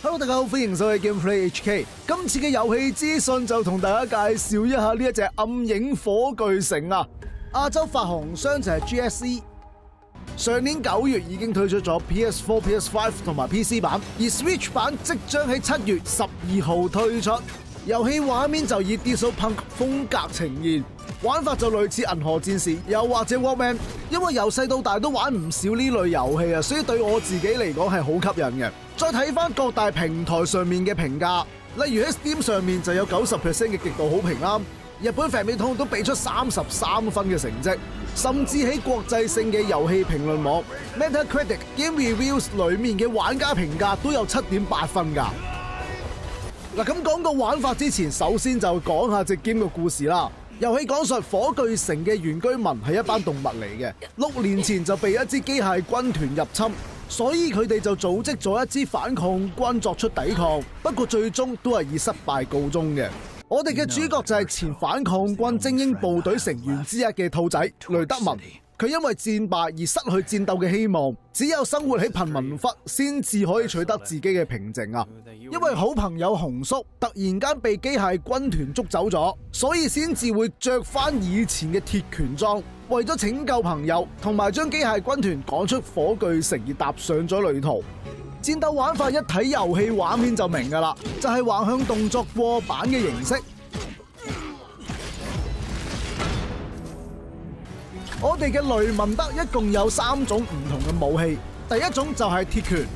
Hello， 大家好，歡迎收睇 Gameplay HK。今次嘅遊戲資訊就同大家介紹一下呢一隻暗影火炬城啊。亞洲發行商就係 GSE。上年9月已經推出咗 PS4、PS5 同埋 PC 版，而 Switch 版即將喺7月12號推出。遊戲畫面就以 Disco Punk 風格呈現，玩法就類似銀河戰士又或者 Walkman。因為由細到大都玩唔少呢類遊戲啊，所以對我自己嚟講係好吸引嘅。再睇翻各大平台上面嘅評價，例如喺 Steam 上面就有90% 嘅極度好評啦，日本 Famitsu 都俾出33分嘅成績，甚至喺國際性嘅遊戲評論網 Metacritic Game Reviews 裏面嘅玩家評價都有7.8分㗎。嗱，咁講個玩法之前，首先就講下隻 game 嘅故事啦。遊戲講述火炬城嘅原居民係一班動物嚟嘅，6年前就被一支機械軍團入侵，所以佢哋就組織咗一支反抗軍作出抵抗，不過最終都係以失敗告終嘅。我哋嘅主角就係前反抗軍精英部隊成員之一嘅兔仔雷德文。佢因為戰敗而失去戰鬥嘅希望，只有生活喺貧民窟先至可以取得自己嘅平靜啊！因為好朋友紅叔突然間被機械軍團捉走咗，所以先至會着翻以前嘅鐵拳裝，為咗拯救朋友同埋將機械軍團趕出火炬城而踏上咗旅途。戰鬥玩法一睇遊戲畫面就明㗎啦，就係橫向動作過版嘅形式。我哋嘅雷文德一共有3種唔同嘅武器，第一種就係鐵拳，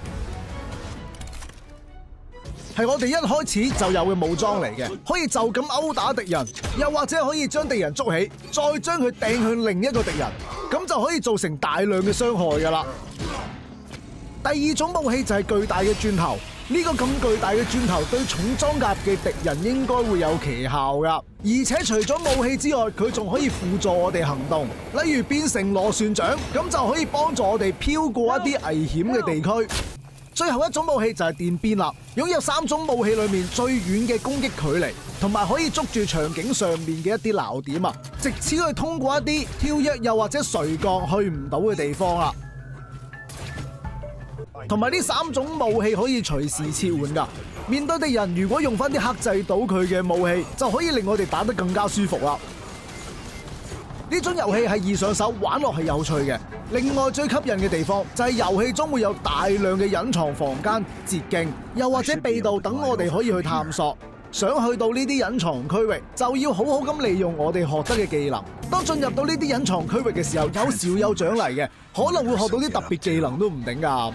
係我哋一開始就有嘅武裝嚟嘅，可以就咁毆打敵人，又或者可以將敵人捉起，再將佢掟向另一個敵人，咁就可以造成大量嘅傷害㗎啦。第二種武器就係巨大嘅鑽頭，呢個咁巨大嘅鑽頭對重裝甲嘅敵人應該會有奇效㗎，而且除咗武器之外，佢仲可以輔助我哋行動，例如變成螺旋槳，咁就可以幫助我哋飄過一啲危險嘅地區。最後一種武器就係電鞭啦，擁有3種武器裏面最遠嘅攻擊距離，同埋可以捉住場景上面嘅一啲鬧點啊，藉此去通過一啲跳躍又或者垂降去唔到嘅地方啦。同埋呢3種武器可以隨時切換㗎，面對敵人如果用翻啲克制到佢嘅武器，就可以令我哋打得更加舒服啦。呢種遊戲係易上手，玩落係有趣嘅。另外最吸引嘅地方就係遊戲中會有大量嘅隱藏房間、捷徑，又或者秘道等我哋可以去探索。想去到呢啲隱藏區域，就要好好咁利用我哋學得嘅技能。當進入到呢啲隱藏區域嘅時候，有時會有獎勵嘅，可能會學到啲特別技能都唔定㗎。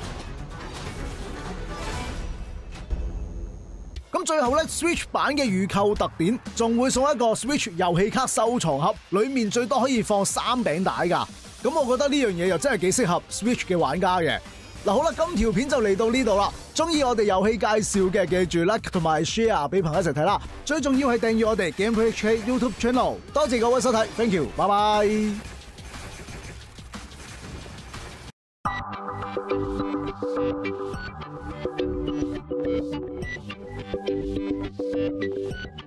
咁最後咧 ，Switch 版嘅預購特典仲會送一個 Switch 遊戲卡收藏盒，裡面最多可以放3餅帶㗎。咁我覺得呢樣嘢又真係幾適合 Switch 嘅玩家嘅。嗱好啦，今條片就嚟到呢度啦。中意我哋遊戲介紹嘅，記住 like 同埋 share 俾朋友一齊睇啦。最重要係訂閱我哋 Gameplay HK YouTube Channel。多謝各位收睇 ，Thank you， 拜拜。